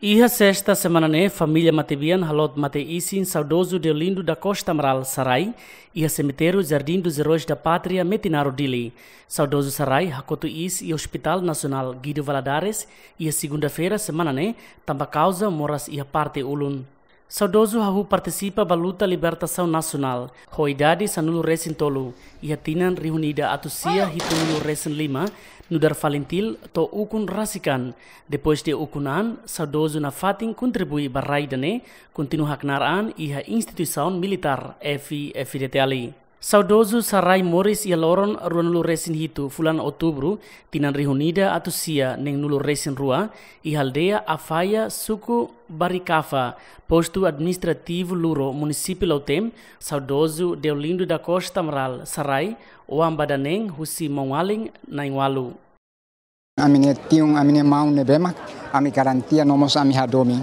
Iha sexta semana família Matebian halot mate isin saudoso Deolindo da Costa Amaral Sarai, iha cemitério Jardim dos Heróis da Pátria Metinaro Dili. Saudoso Sarai hakoto is e Hospital Nacional Guido Valadares, iha segunda-feira semana tamba causa moras iha parte ulun. Saudoso hahu participa ba luta libertação nacional, ho idade sanulu resin tolu, iha tinan reunida atusia hitunulu resin 5, nudar Valentil to ukun rasikan. Depois de ukunan, saudoso na fatin kontribui barai dane, continua haknaraan iha instituição militar FDTali. Saudoso Sarai Morris ia loron ruanulu resin hitu fulan outubro, tinan reunida atusia neng nulu resin rua, iha aldea Afaya suku Barikafa, posto administrativo Luro, município Lautem, saudoso Deolindo da Costa Amaral Sarai, o ambadaneng husi Maualing na Inwalu. A minha tiung, a minha mão nebema, a minha garantia nomos a minha domi.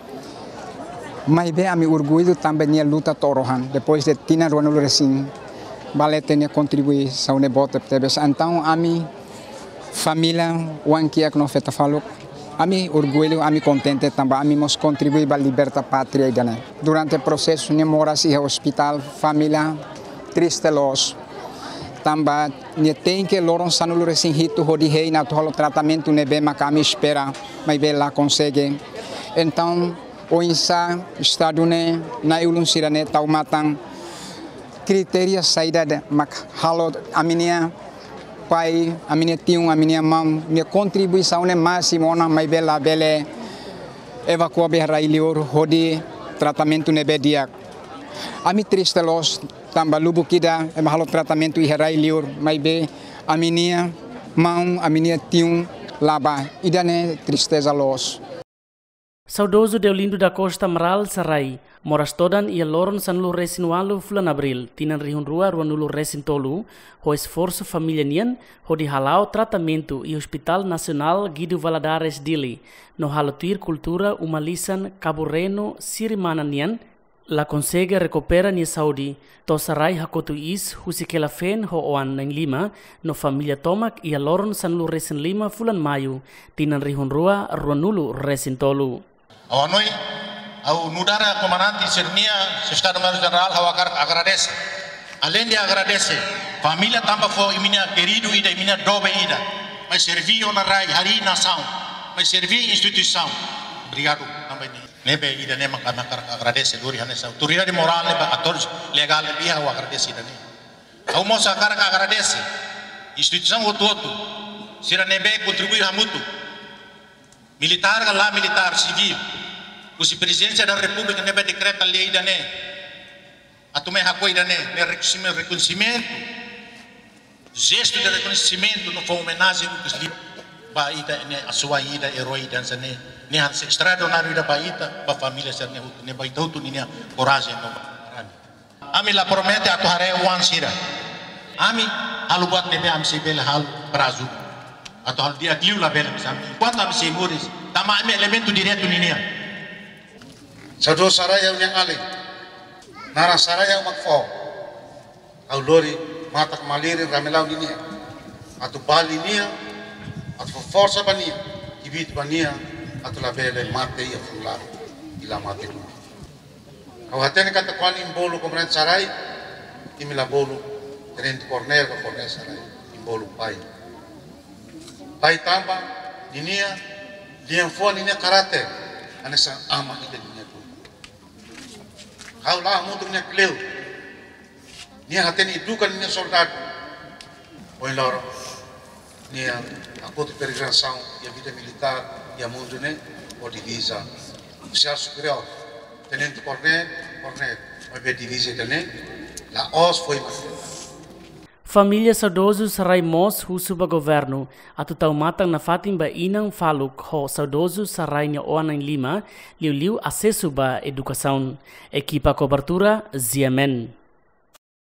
Mas bem a minha orgulho também nia luta torohan, depois de tina ruanulu resin, balete nia contribuição nebota tebes. Então a minha família, o anquia que não feta falou, a minha orgulho, a minha contente também, a minha mos contribui para libertar a pátria idane. Durante o processo nia moras e hospital, família triste los. Também tem que loron sanulu resin hitu hodi hei na to tratamento nebema kami espera, mas bem lá consegue. Então o insa estado na ulun sirane tau matang kriteria saída de mak halo a minha pai, a minha tiung, a minha mãe, minha contribuição é máxima na mais bela bele evacuar berrailior hodi tratamento nebediak. A minha triste los também lubu kida halo tratamento berrailior mais be a minha mãe, a minha tiung laba idane tristeza los. Saudoso Deolindo da Costa Amaral Sarai, moras todan ia loron sanulu resin walu fulan abril, tinan rihun rua ruanulu resin tolu, ho esforço família nian, ho di halau tratamento e Hospital Nacional Guido Valadares Dili, no halotir cultura umalisan Cabureno Sirimana nian, la consegue recupera nia saudi, to Sarai hakotu is husikela fen ho oan nang 5, no família tomak ia loron sanulu resin 5 fulan mayu, tinan rihun rua ruanulu resin tolu. Awanoi, au nudara comandante Sernia, Estado-Maior General, agradece. Além de agradecer, família também foi minha querido ida, minha dobe ida, mas serviu na rai, hari nação, mas serviu instituição. Obrigado também. Nebe ida nema kami agradece duri hanesa. Autoridade moral neba atores legal nebia au agradece ida ne. Au moça agradece. Instituição outro, sira nebe contribuir hamutu. Militar lá militar civil. O presidente da República nebe decreta lei da ne. Atume hakoi da ne reconhecimento. Gesto de reconhecimento no foi homenagem do que ba ida ne a sua ida herói dança ne. Ne han extraordinário da baita ba família ser ne baita tu ninya coragem no. Ami la promete a tuhare wan sira. Ami alubat nebe am sibel hal prazo. Atau hal dia kliu la bela misam. Quando am seguros, tama me elemento direto ninia. Sado saraya yang ali. Nara saraya makfo. Au lori mata maliri ramelau ninia. Atu bali nia, atu força bania, kibit bania, atu la bela mate ia fular. Ila mate tu. Au hatene kata kwani imbolo komren sarai, imila bolo, tenente cornel ko cornel sarai, imbolo pai. Pai tamba dinia lian fo ninia karate anesa ama ida dinia tu. Kau lah mutu ninia kleu. Nia hateni edukan ninia soldado. Oi loro. Nia aku tu perigração e a vida militar e a mundo ne o divisa. Oficial superior, tenente coronel, o divisa ne. La os foi Família saudoso Sarai Mos husuba governo, atu tau matang na fatim ba inang faluk ho saudoso Sarai nya oanang 5, liu acesso ba educação. Equipa cobertura Ziamen.